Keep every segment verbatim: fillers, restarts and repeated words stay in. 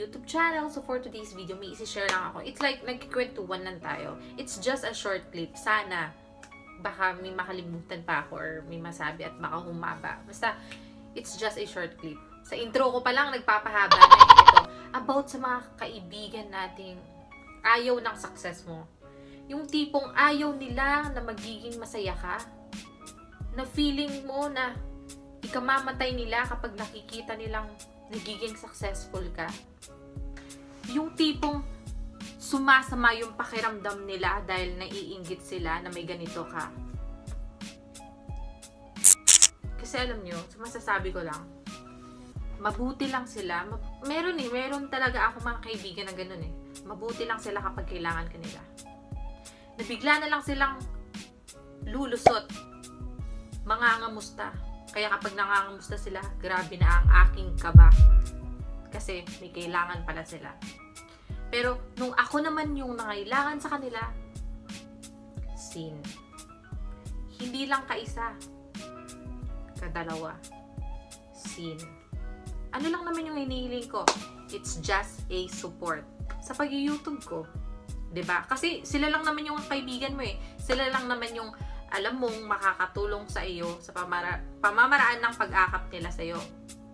YouTube channel. So for today's video, may isi-share lang ako. It's like nagkikwentuhan lang tayo. It's just a short clip. Sana baka may makalimutan pa ako or may masabi at baka humaba. Basta it's just a short clip. Sa intro ko pa lang nagpapahaba na ito about sa mga kaibigan nating ayaw ng success mo. Yung tipong ayaw nila na magiging masaya ka. Na feeling mo na ikamamatay nila kapag nakikita nilang nagiging successful ka. Yung tipong sumasama yung pakiramdam nila dahil naiinggit sila na may ganito ka. Kasi alam nyo, masasabi ko lang, mabuti lang sila. Meron eh, meron talaga ako mga kaibigan na ganun eh. Mabuti lang sila kapag kailangan ka nila. Nabigla na lang silang lulusot. Mangangamusta. Kaya kapag nangangamusta sila, grabe na ang aking kaba. Kasi may kailangan pala sila. Pero nung ako naman yung nangailangan sa kanila, sin. Hindi lang kaisa. Kadalawa. Sin. Ano lang naman yung hinihiling ko? It's just a support. Sa pag-YouTube ko. 'Di ba? Kasi sila lang naman yung kaibigan mo eh. Sila lang naman yung alam mong makakatulong sa iyo sa pamara pamamaraan ng pag-akap nila sa iyo.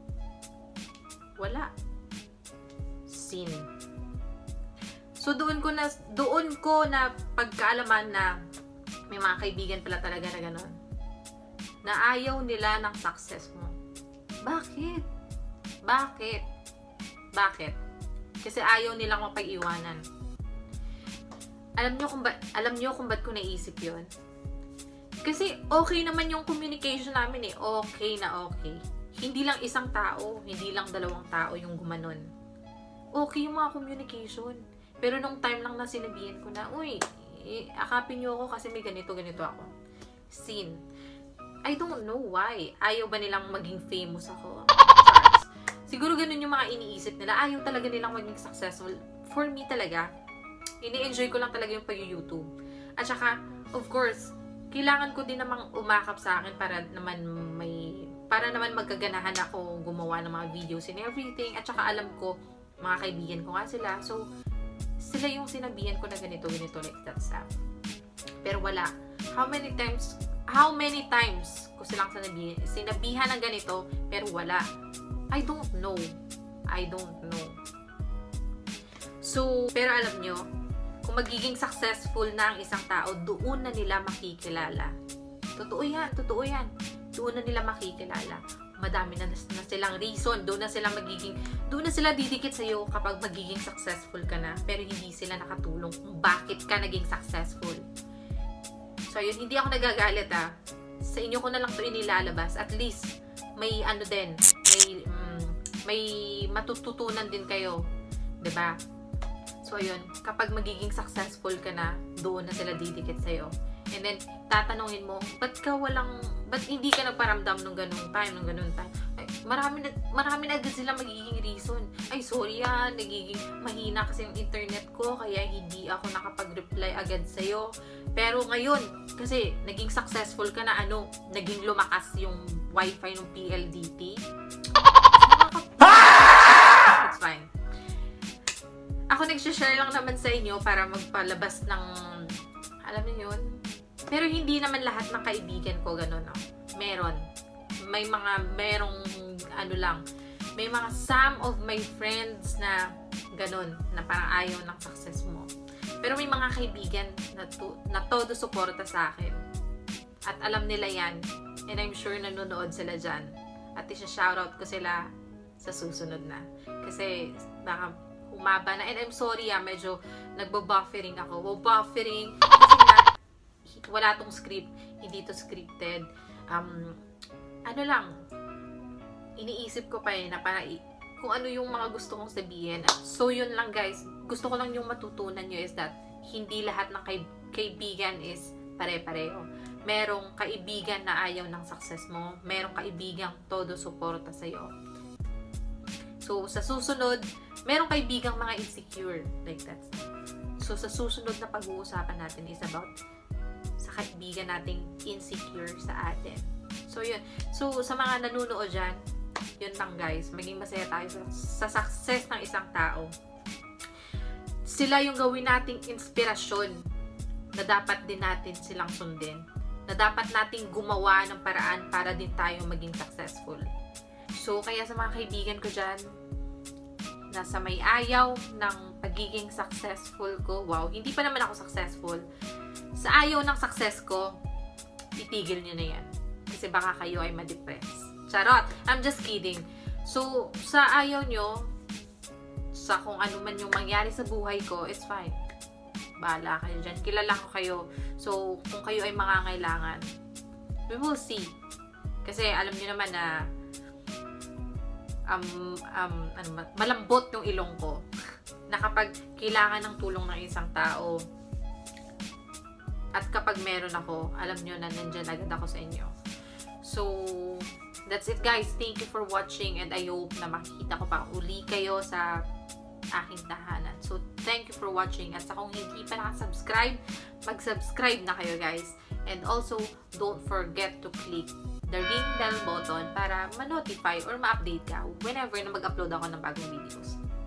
Wala. Sin. So doon ko na doon ko na pagkaalaman na may mga kaibigan pala talaga na gano'n. Na ayaw nila ng success mo. Bakit? Bakit? Bakit? Kasi ayaw nilang mapag-iwanan. Alam niyo kung ba alam niyo kung ba't ko naisip 'yon? Kasi okay naman yung communication namin eh. Okay na okay. Hindi lang isang tao, hindi lang dalawang tao yung gumanon. Okay yung mga communication. Pero nung time lang na sinabihan ko na, uy, eh, akapin niyo ako kasi may ganito, ganito ako. Sin. I don't know why. Ayaw ba nilang maging famous ako? Siguro ganun yung mga iniisip nila. Ayaw talaga nilang maging successful. For me talaga, ini-enjoy ko lang talaga yung pag-YouTube. At saka, of course, kailangan ko din namang umakap sa akin para naman may para naman magkaganahan ako gumawa ng mga videos and everything. At saka alam ko, mga kaibigan ko nga sila. So, sila yung sinabihan ko na ganito, ganito, like that stuff. Pero wala. How many times, how many times ko silang sinabihan, sinabihan ng ganito, pero wala. I don't know. I don't know. So, pero alam nyo, kung magiging successful na ang isang tao, doon na nila makikilala. Totoo yan, totoo yan. Doon na nila makikilala. Madami na, na silang reason. Doon na sila magiging, doon na sila didikit sa'yo kapag magiging successful ka na. Pero hindi sila nakatulong kung bakit ka naging successful. So, yun, hindi ako nagagalit ah. Sa inyo ko na lang ito inilalabas. At least, may ano din, may, um, may matututunan din kayo. 'Di ba? So, ayun, kapag magiging successful ka na, doon na sila didikit sa'yo. And then, tatanungin mo, ba't ka walang, ba't hindi ka nagparamdam nung ganung time, nung ganung time? Ay, marami na, marami na agad sila magiging reason. Ay, sorry yan, nagiging mahina kasi yung internet ko, kaya hindi ako nakapag-reply agad sa'yo. Pero ngayon, kasi naging successful ka na, ano, naging lumakas yung wifi ng P L D T. It's fine. Ako nag-share lang naman sa inyo para magpalabas ng, alam niyo yun? Pero hindi naman lahat ng kaibigan ko ganun, no? Meron. May mga, merong, ano lang, may mga some of my friends na ganun, na parang ayaw ng success mo. Pero may mga kaibigan na, to, na todo suporta sa akin. At alam nila yan. And I'm sure nanonood sila dyan. At isa-shoutout ko sila sa susunod na. Kasi, baka, umaba na. And I'm sorry ah, medyo nagbo-buffering ako. Buffering kasi nga, wala tong script. Hindi to scripted. Um, ano lang, iniisip ko pa eh, na para kung ano yung mga gusto kong sabihin. So, yun lang guys. Gusto ko lang yung matutunan nyo is that hindi lahat ng kaib kaibigan is pare-pareho. Merong kaibigan na ayaw ng success mo. Merong kaibigang todo suporta sa'yo. So, sa susunod, merong kaibigang mga insecure. Like that. So, sa susunod na pag-uusapan natin is about sa kaibigan nating insecure sa atin. So, yun. So, sa mga nanunood dyan, Yun lang guys, maging masaya tayo sa, sa success ng isang tao. Sila yung gawin nating inspirasyon na dapat din natin silang sundin. Na dapat nating gumawa ng paraan para din tayo maging successful. So, kaya sa mga kaibigan ko dyan, nasa may ayaw ng pagiging successful ko, wow, hindi pa naman ako successful. Sa ayaw ng success ko, itigil nyo na yan. Kasi baka kayo ay ma-depress. Charot! I'm just kidding. So, sa ayaw nyo, sa kung ano man yung mangyari sa buhay ko, it's fine. Bahala kayo dyan. Kilala ko kayo. So, kung kayo ay makangailangan, we will see. Kasi alam niyo naman na um, um, ano, malambot yung ilong ko. Na kapag kailangan ng tulong ng isang tao, at kapag meron ako, alam niyo na nandyan agad ako sa inyo. So, that's it guys. Thank you for watching and I hope na makikita ko pa uli kayo sa aking tahanan. So, thank you for watching. At sa kung hindi pa nakasubscribe, mag-subscribe na kayo guys. And also, don't forget to click the ring bell button para ma-notify or ma-update ka whenever na mag-upload ako ng bagong videos.